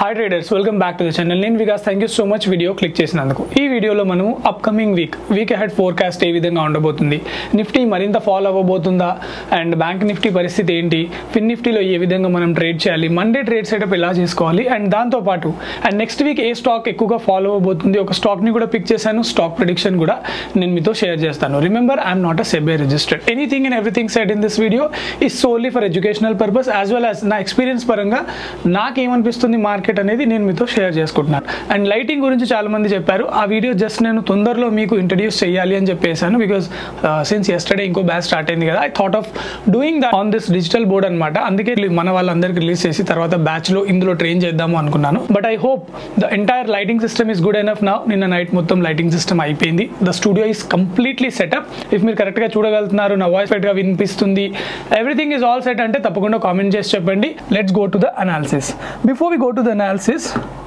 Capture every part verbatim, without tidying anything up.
Hi traders, welcome back to the channel. నేను Vikas. Thank you so much video click చేసినందుకు. ఈ వీడియోలో మనము upcoming week week ahead forecast ఏ విధంగా ఉండబోతుంది, నిఫ్టీ మరింత ఫాలో అవ్వబోతుందా, అండ్ బ్యాంక్ నిఫ్టీ పరిస్థితి ఏంటి, ఫిన్ నిఫ్టీలో ఏ విధంగా మనం ట్రేడ్ చేయాలి, మండే ట్రేడ్ సెటప్ ఎలా చేసుకోవాలి, అండ్ దాంతోపాటు అండ్ నెక్స్ట్ వీక్ ఏ స్టాక్ ఎక్కువగా ఫాలో అవ్వబోతుంది, ఒక స్టాక్ని కూడా పిక్ చేశాను. స్టాక్ ప్రిడిక్షన్ కూడా నేను మీతో షేర్ చేస్తాను. Remember, I'm not a SEBI registered. Anything and everything said in this video is solely for educational purpose as well as నా ఎక్స్పీరియన్స్ పరంగా నాకేమనిపిస్తుంది మార్కెట్ అనేది నేను మీతో షేర్ చేసుకుంటున్నాను. అండ్ లైటింగ్ గురించి చాలా మంది చెప్పారు. ఆ వీడియో జస్ట్ నేను తొందరలో మీకు ఇంట్రడ్యూస్ చేయాలి అని చెప్పేసాను. బికాస్ సిన్స్ ఎస్టర్డే ఇంకో బ్యాచ్ స్టార్ట్ అయింది కదా, I thought of doing that on this digital board అనమాట. అందుకే మన వాళ్ళందరికీ రిలీజ్ చేసి తర్వాత బ్యాచ్లో ఇందులో ట్రైన్ చేద్దాము అనుకున్నాను. But I hope the entire lighting system is good enough now. నిన్న నైట్ మొత్తం లైటింగ్ సిస్టమ్ అయిపోయింది. The studio is completely setup. If మీరు కరెక్ట్గా చూడగలుగుతున్నారు, నా వాయిస్ గా వినిపిస్తుంది, ఎవ్రీథింగ్ ఈజ్ ఆల్ సెట్ అంటే తప్పకుండా కామెంట్ చేసి చెప్పండి. Let's go to the analysis. Before we go to the analysis,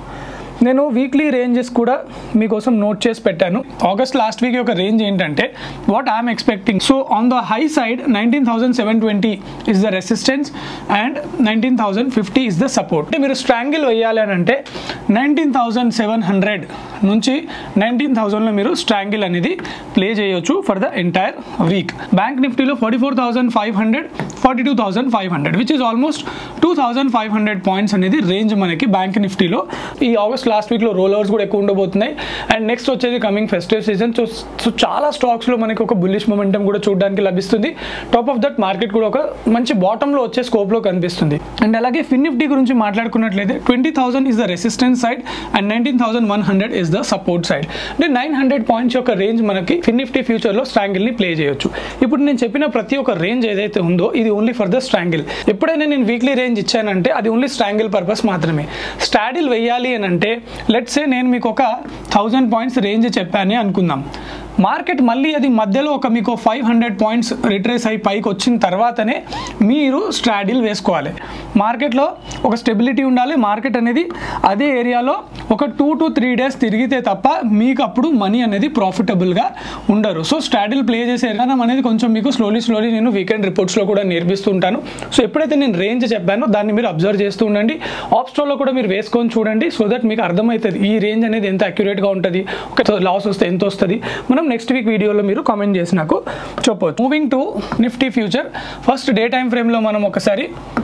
నేను వీక్లీ రేంజెస్ కూడా మీకోసం నోట్ చేసి పెట్టాను. ఆగస్ట్ లాస్ట్ వీక్ ఒక రేంజ్ ఏంటంటే what I'm expecting. So on the high side nineteen thousand seven twenty is the resistance and nineteen thousand fifty is the support. అంటే మీరు strangle వేయాలి అని అంటే నైన్టీన్ థౌసండ్ సెవెన్ హండ్రెడ్ నుంచి nineteen థౌసండ్లో మీరు స్ట్రాంగిల్ అనేది ప్లే చేయొచ్చు for the entire week. Bank నిఫ్టీలో forty four thousand five hundred forty two thousand five hundred which is almost two thousand five hundred points అనేది రేంజ్ మనకి bank నిఫ్టీలో. ఈ ఆగస్ట్ లాస్ట్ వీక్లో రోల్ ఓవర్స్ కూడా ఎక్కువ ఉండబోతున్నాయి. అండ్ నెక్స్ట్ వచ్చేది coming festive season. So so చాలా స్టాక్స్లో మనకి ఒక బుల్లిష్ మొమెంటం కూడా చూడడానికి లభిస్తుంది. టాప్ ఆఫ్ దట్ మార్కెట్ కూడా ఒక మంచి బాటంలో వచ్చే స్కోప్లో కనిపిస్తుంది. అండ్ అలాగే ఫిన్ నిఫ్టీ గురించి మాట్లాడుకున్నట్లయితే twenty thousand is the resistance side and nineteen thousand one hundred is the support side. అంటే నైన్ హండ్రెడ్ పాయింట్స్ యొక్క రేంజ్ మనకి ఫిన్ నిఫ్టీ ఫ్యూచర్లో స్ట్రాంగిల్ని ప్లే చేయొచ్చు. ఇప్పుడు నేను చెప్పిన ప్రతి ఒక్క రేంజ్ ఏదైతే ఉందో ఇది ఓన్లీ ఫర్ ద స్ట్రాంగిల్. ఎప్పుడైనా నేను వీక్లీ రేంజ్ ఇచ్చానంటే అది ఓన్లీ స్ట్రాంగిల్ పర్పస్ మాత్రమే. స్టాడిల్ వేయాలి అని అంటే లెట్స్ సే నేను మీకు ఒక థౌజండ్ పాయింట్స్ రేంజ్ చెప్పాను అనుకుందాం. మార్కెట్ మళ్ళీ అది మధ్యలో ఒక మీకు ఫైవ్ హండ్రెడ్ పాయింట్స్ రిట్రేస్ అయి పైకి వచ్చిన తర్వాతనే మీరు స్ట్రాడిల్ వేసుకోవాలి. మార్కెట్లో ఒక స్టెబిలిటీ ఉండాలి. మార్కెట్ అనేది అదే ఏరియాలో ఒక టూ టు త్రీ డేస్ తిరిగితే తప్ప మీకు అప్పుడు మనీ అనేది ప్రాఫిటబుల్గా ఉండరు. సో స్ట్రాడిల్ ప్లే చేసే విధానం అనేది కొంచెం మీకు స్లోలీ స్లోలీ నేను వీకెండ్ రిపోర్ట్స్లో కూడా నేర్పిస్తుంటాను. సో ఎప్పుడైతే నేను రేంజ్ చెప్పానో దాన్ని మీరు అబ్జర్వ్ చేస్తూ ఉండండి. ఆఫ్ స్టోర్లో కూడా మీరు వేసుకొని చూడండి. సో దట్ మీకు అర్థమవుతుంది ఈ రేంజ్ అనేది ఎంత అక్యురేట్గా ఉంటుంది, ఒక లాస్ వస్తే ఎంత వస్తుంది. మనం నెక్స్ట్ వీక్ వీడియోలో మీరు కామెంట్ చేసి నాకు చెప్పవచ్చు. Moving to Nifty future, first day time ఫ్రేమ్లో మనం ఒకసారి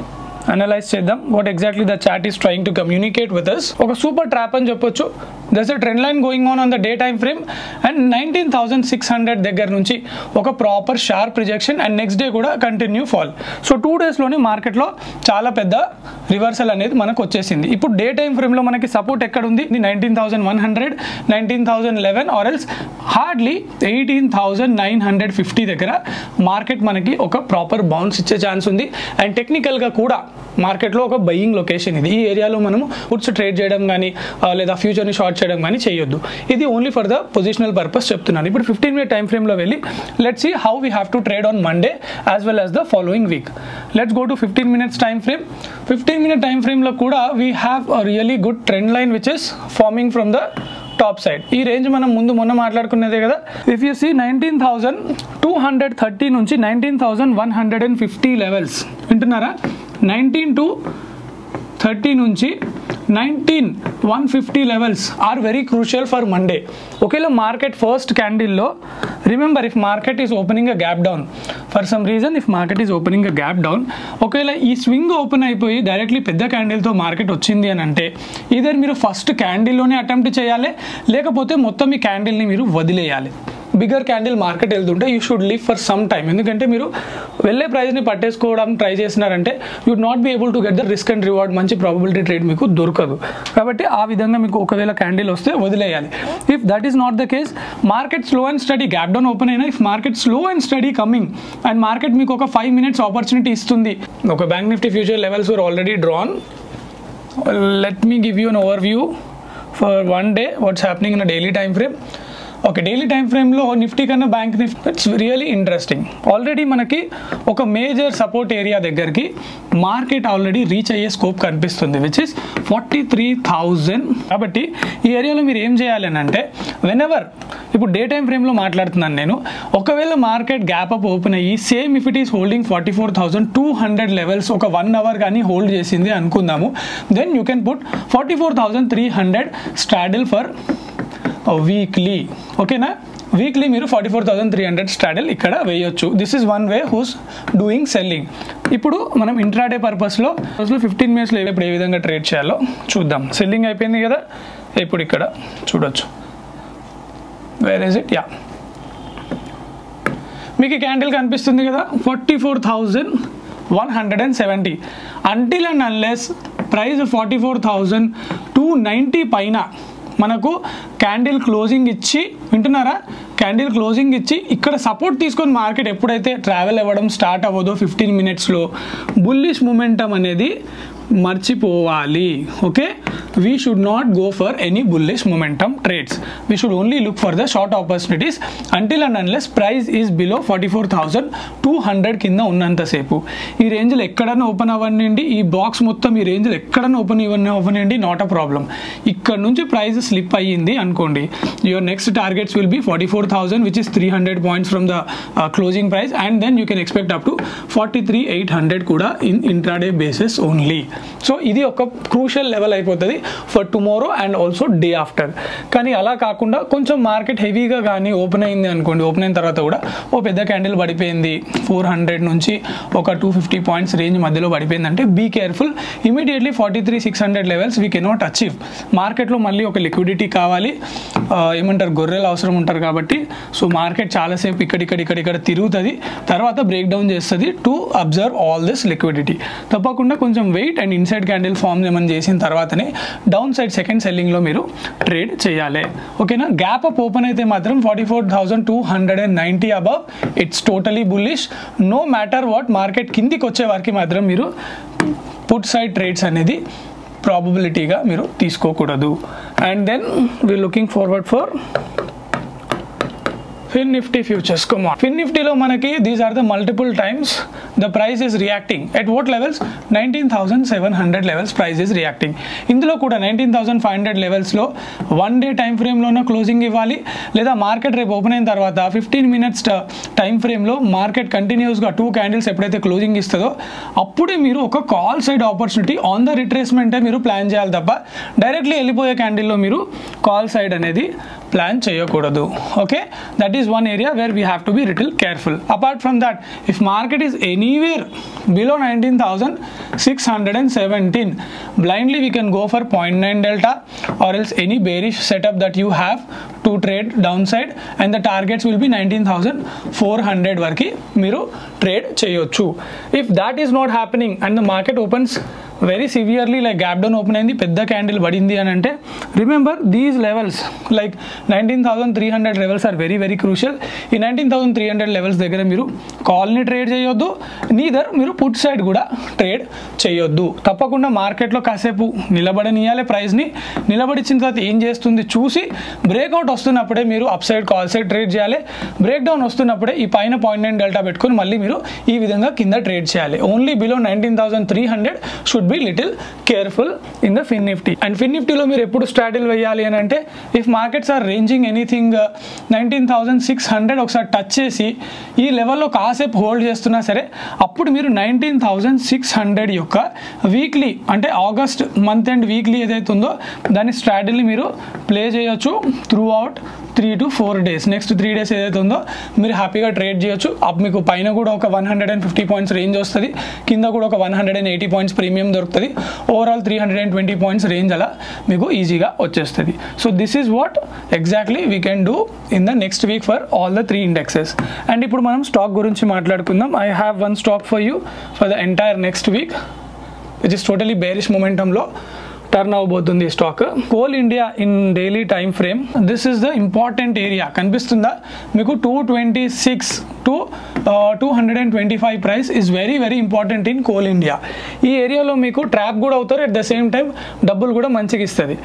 అనలైజ్ చేద్దాం what exactly the chart is trying to communicate with us. ఒక సూపర్ ట్రాప్ అని చెప్పొచ్చు. That's a trend line going on on the day time frame and nineteen thousand six hundred దగ్గర నుంచి ఒక proper sharp rejection and next day కూడా continue fall. So two డేస్లోనే మార్కెట్లో చాలా పెద్ద రివర్సల్ అనేది మనకు వచ్చేసింది. ఇప్పుడు డే టైమ్ ఫ్రేమ్లో మనకి సపోర్ట్ ఎక్కడ ఉంది? Nineteen thousand one hundred nineteen thousand eleven or else hardly eighteen thousand nine hundred fifty దగ్గర మార్కెట్ మనకి ఒక ప్రాపర్ బౌన్స్ ఇచ్చే ఛాన్స్ ఉంది. అండ్ టెక్నికల్గా కూడా మార్కెట్లో ఒక బయింగ్ లొకేషన్ ఇది. ఈ ఏరియాలో మనము పుట్స్ ట్రేడ్ చేయడం కానీ లేదా ఫ్యూచర్ని షార్ట్ చేయడం కానీ చేయొద్దు. ఇది only for the positional purpose చెప్తున్నాను. ఇప్పుడు ఫిఫ్టీన్ మినిట్ టైం ఫ్రేమ్లో వెళ్ళి let's see how we have to trade on Monday as well as the following week. Let's go to fifteen minutes time frame. Fifteen minute time ఫ్రేమ్లో కూడా we have a really good trend line which is forming from the top side. ఈ range మనం ముందు మొన్న మాట్లాడుకునేదే కదా. If you see nineteen thousand two hundred thirty నుంచి nineteen thousand one hundred and fifty levels వింటున్నారా? నైన్టీన్ టు థర్టీ నుంచి nineteen one fifty levels are very crucial for Monday. ఒకవేళ మార్కెట్ ఫస్ట్ క్యాండిల్లో remember if market is opening a gap down for some reason, if market is opening a gap down, ఒకవేళ ఈ swing open అయిపోయి directly పెద్ద క్యాండిల్తో market వచ్చింది అని అంటే either మీరు ఫస్ట్ క్యాండిల్లోనే అటెంప్ట్ చేయాలి, లేకపోతే మొత్తం ఈ క్యాండిల్ని మీరు వదిలేయాలి. బిగ్గర్ క్యాండిల్ మార్కెట్ వెళ్తుంటే you should leave for some time. ఎందుకంటే మీరు వెళ్ళే ప్రైస్ని పట్టేసుకోవడం ట్రై చేసినారంటే you would not be able to get the risk and reward. మంచి ప్రాబబిలిటీ ట్రేడ్ మీకు దొరకదు. కాబట్టి ఆ విధంగా మీకు ఒకవేళ క్యాండిల్ వస్తే వదిలేయాలి. If that is not the case, market slow and steady gap down open అయినా, if market slow and steady coming and market మీకు ఒక ఫైవ్ మినిట్స్ ఆపర్చునిటీ ఇస్తుంది. ఒక bank Nifty future levels were already drawn. Let me give you an overview for one day what's happening in a daily time frame. Okay, daily time ఫ్రేమ్లో నిఫ్టీ కన్నా bank Nifty it's really interesting. Already మనకి ఒక major support area దగ్గరికి market already reach అయ్యే scope కనిపిస్తుంది which is forty three thousand. కాబట్టి ఈ ఏరియాలో మీరు ఏం చేయాలి అని అంటే వెన్ ఎవర్ ఇప్పుడు డే టైం ఫ్రేమ్లో మాట్లాడుతున్నాను నేను. ఒకవేళ మార్కెట్ గ్యాప్ అప్ ఓపెన్ అయ్యి same if it is holding forty four thousand two hundred levels ఒక వన్ అవర్ కానీ హోల్డ్ చేసింది అనుకుందాము, then you can put forty four thousand three hundred straddle for weekly. ఓకేనా, వీక్లీ మీరు forty four thousand three hundred straddle ఇక్కడ వేయొచ్చు. This is one way who's doing selling. ఇప్పుడు మనం ఇంట్రాడే పర్పస్లో రోజులో ఫిఫ్టీన్ మినిట్స్లో ఇప్పుడు ఏ విధంగా ట్రేడ్ చేయాలో చూద్దాం. సెల్లింగ్ అయిపోయింది కదా, ఇప్పుడు ఇక్కడ చూడొచ్చు. Where is it? యా, మీకు క్యాండిల్ కనిపిస్తుంది కదా, forty four thousand one hundred and seventy. Until and unless price forty four thousand two ninety పైన మనకు క్యాండిల్ క్లోజింగ్ ఇచ్చి, వింటున్నారా, క్యాండిల్ క్లోజింగ్ ఇచ్చి ఇక్కడ సపోర్ట్ తీసుకొని మార్కెట్ ఎప్పుడైతే ట్రావెల్ అవ్వడం స్టార్ట్ అవ్వదో ఫిఫ్టీన్ మినిట్స్లో బుల్లిష్ మూమెంటం అనేది మర్చిపోవాలి. Okay, we should not go for any bullish momentum trades. We should only look for the short opportunities until and unless price is below forty four thousand two hundred కింద ఉన్నంతసేపు. ఈ రేంజ్లో ఎక్కడన్నా open అవ్వనండి, ఈ box మొత్తం ఈ రేంజ్లో ఎక్కడన్నా ఓపెన్ ఇవ్వని అవ్వనండి, నాట్ అ ప్రాబ్లం. ఇక్కడ నుంచి ప్రైస్ స్లిప్ అయ్యింది అనుకోండి, your next targets will be forty four thousand which is three hundred points from the closing price, and then you can expect up to forty three eight hundred కూడా in intraday basis only. So ఇది ఒక crucial level అయిపోతుంది for tomorrow and also day after. కానీ అలా కాకుండా కొంచెం market హెవీగా కానీ ఓపెన్ అయింది అనుకోండి, ఓపెన్ అయిన తర్వాత కూడా ఓ పెద్ద క్యాండిల్ పడిపోయింది ఫోర్ హండ్రెడ్ నుంచి ఒక టూ ఫిఫ్టీ పాయింట్స్ రేంజ్ మధ్యలో పడిపోయింది అంటే be careful. Immediately forty three six hundred levels we cannot achieve. మార్కెట్లో మళ్ళీ ఒక లిక్విడిటీ కావాలి, ఏమంటారు గొర్రెలు అవసరం ఉంటారు కాబట్టి. సో మార్కెట్ చాలాసేపు ఇక్కడిక్కడ ఇక్కడ ఇక్కడ తిరుగుతుంది, తర్వాత బ్రేక్ డౌన్ చేస్తుంది to observe all this liquidity. తప్పకుండా కొంచెం wait and inside candle form ఏమైనా చేసిన తర్వాతనే డౌన్ సైడ్ సెకండ్ సెల్లింగ్లో మీరు ట్రేడ్ చేయాలి. ఓకేనా, గ్యాప్ అప్ ఓపెన్ అయితే మాత్రం forty four thousand two hundred and ninety above it's totally bullish. No matter what, market కిందికి వచ్చే వారికి మాత్రం మీరు పుట్ సైడ్ ట్రేడ్స్ అనేది ప్రాబబిలిటీగా మీరు తీసుకోకూడదు. And then we looking forward for Fin Nifty futures. Come on, Fin Nifty lo manaki these are the multiple times the price is reacting. At what levels? nineteen thousand seven hundred levels price is reacting. ఇందులో కూడా nineteen thousand five hundred levels లో one day time frame లోన closing ఇవ్వాలి, లేదా market రేపు open అయిన తర్వాత fifteen minutes time frame లో మార్కెట్ కంటిన్యూస్ గా టూ క్యాండిల్స్ ఎప్పుడైతే క్లోజింగ్ ఇస్తుందో అప్పుడే మీరు ఒక call side opportunity on the రిట్రేస్మెంటే మీరు ప్లాన్ చేయాలి తప్ప డైరెక్ట్లీ వెళ్ళిపోయే క్యాండిల్లో మీరు కాల్ సైడ్ అనేది ప్లాన్ చేయకూడదు. Okay, that is one area where we have to be little careful. Apart from that, if market is anywhere below nineteen thousand six hundred seventeen, blindly we can go for zero point nine delta or else any bearish setup that you have to trade downside, and the targets will be nineteen thousand four hundred varki meeru trade cheyochu. If that is not happening and the market opens very severely like gap down open అయింది, పెద్ద candle పడింది అని అంటే remember these levels like nineteen thousand three hundred levels are very very crucial. ఈ nineteen thousand three hundred levels దగ్గర మీరు కాల్ని trade చేయొద్దు, నీదర్ మీరు పుట్ సైడ్ కూడా ట్రేడ్ చేయొద్దు. తప్పకుండా మార్కెట్లో కాసేపు నిలబడనియాలి, ప్రైస్ని నిలబడిచ్చిన తర్వాత ఏం చేస్తుంది చూసి బ్రేక్అవుట్ వస్తున్నప్పుడే మీరు up side call side trade చేయాలి. బ్రేక్ డౌన్ వస్తున్నప్పుడే ఈ పైన పాయింట్ నైన్ డెల్టా పెట్టుకొని మళ్ళీ మీరు ఈ విధంగా కింద ట్రేడ్ చేయాలి. Only below nineteen thousand three hundred should be little careful in the fin Nifty. And fin నిఫ్టీలో మీరు ఎప్పుడు స్ట్రాటిల్ వేయాలి అని అంటే if markets are ranging anything nineteen thousand six hundred ఒకసారి టచ్ చేసి ఈ లెవెల్లో కాసేపు హోల్డ్ చేస్తున్నా సరే అప్పుడు మీరు నైన్టీన్ థౌసండ్ సిక్స్ హండ్రెడ్ యొక్క వీక్లీ అంటే ఆగస్ట్ మంత్ అండ్ వీక్లీ ఏదైతే ఉందో దాని స్ట్రాటిల్ని మీరు ప్లే చేయొచ్చు throughout three to four days. Next three days ఏదైతే ఉందో మీరు హ్యాపీగా ట్రేడ్ చేయొచ్చు. అప్పుడు మీకు పైన కూడా ఒక one hundred and fifty points range వస్తుంది, కింద కూడా ఒక one hundred and eighty points premium దొరుకుతుంది. Overall three hundred and twenty points range అలా మీకు ఈజీగా వచ్చేస్తుంది. So this is what exactly we can do in the next week for all the three indexes. And ఇప్పుడు మనం stock గురించి మాట్లాడుకుందాం. I have one stock for you for the entire next week which is totally bearish మొమెంటంలో turn అవబోతుంది stock. Coal India in daily time frame, this is the important area. కనిపిస్తుందా మీకు? Two twenty six to two hundred and twenty five price is very very important in Coal India. ఈ ఏరియాలో మీకు trap కూడా అవుతారు, at the same time డబ్బులు కూడా మంచిగా ఇస్తుంది.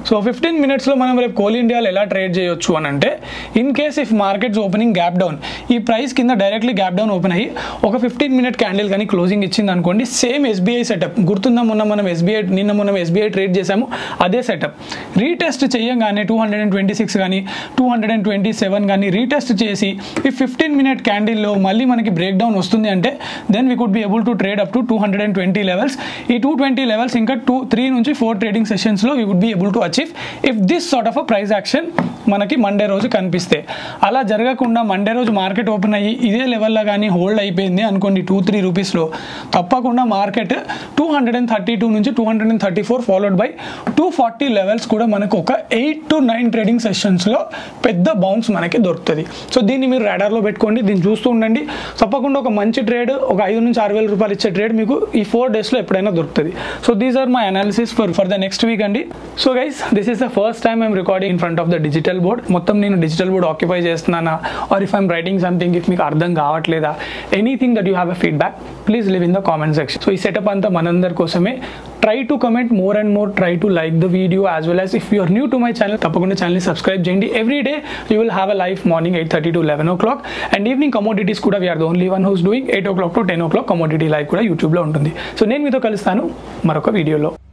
సో ఫిఫ్టీన్ మినిట్స్లో మనం రేపు కోల్ ఇండియాలో ఎలా ట్రేడ్ చేయొచ్చు అని అంటే, in case if markets opening gap down, ఈ ప్రైస్ కింద డైరెక్ట్లీ గ్యాప్ డౌన్ ఓపెన్ అయ్యి ఒక ఫిఫ్టీన్ మినిట్ క్యాండిల్ కానీ క్లోజింగ్ ఇచ్చింది అనుకోండి, సేమ్ ఎస్బీఐ సెటప్ గుర్తుందా, మొన్న మనం ఎస్బీఐ నిన్న మనం ఎస్బీఐ ట్రేడ్ చేసాము, అదే సెటప్ రీటెస్ట్ చేయగానే two hundred and twenty six కానీ two hundred and twenty seven కానీ రీటెస్ట్ చేసి ఈ ఫిఫ్టీన్ మినిట్ క్యాండిల్లో మళ్ళీ మనకి బ్రేక్ డౌన్ వస్తుంది అంటే then we could be able to trade up to two hundred and twenty levels. ఈ టూ ట్వంటీ లెవెల్స్ ఇంకా టూ త్రీ నుంచి ఫోర్ ట్రేడింగ్ సెషన్స్లో we would be able to achieve if this sort of a price action మనకి Monday రోజు కనిపిస్తే. అలా జరగకుండా Monday రోజు మార్కెట్ ఓపెన్ అయ్యి ఇదే లెవెల్లో కానీ హోల్డ్ అయిపోయింది అనుకోండి టూ త్రీ రూపీస్లో, తప్పకుండా market two hundred and thirty two నుంచి two hundred and thirty four followed by two forty levels కూడా మనకు ఒక ఎయిట్ టు నైన్ ట్రేడింగ్ సెషన్స్లో పెద్ద బౌన్స్ మనకి దొరుకుతుంది. సో దీన్ని మీరు రాడార్లో పెట్టుకోండి, దీన్ని చూస్తూ ఉండండి. తప్పకుండా ఒక మంచి ట్రేడ్, ఒక ఐదు నుంచి ఆరు వేల రూపాయలు ఇచ్చే ట్రేడ్ మీకు ఈ ఫోర్ డేస్లో ఎప్పుడైనా దొరుకుతుంది. So these are my analysis for for the next week అండి. So guys, this is the first time I'm recording in front of the digital board. మొత్తం నేను డిజిటల్ బోర్డ్ ఆక్యుపై చేస్తున్నానా, or if I'm writing something if మీకు అర్థం కావట్లేదా, anything that you have a feedback, please leave in the comment section. So ఈ setup అంతా మనందరి కోసమే. Try to comment more and more, try to like the video, as well as if you are new to my channel, తప్పకుండా ఛానల్ని subscribe చేయండి. Every day you will have a live morning eight thirty to eleven o'clock and evening commodities కూడా we are the only one who's doing eight o'clock to ten o'clock commodity live కూడా యూట్యూబ్లో ఉంటుంది. So నేను మీతో కలుస్తాను మరొక వీడియోలో.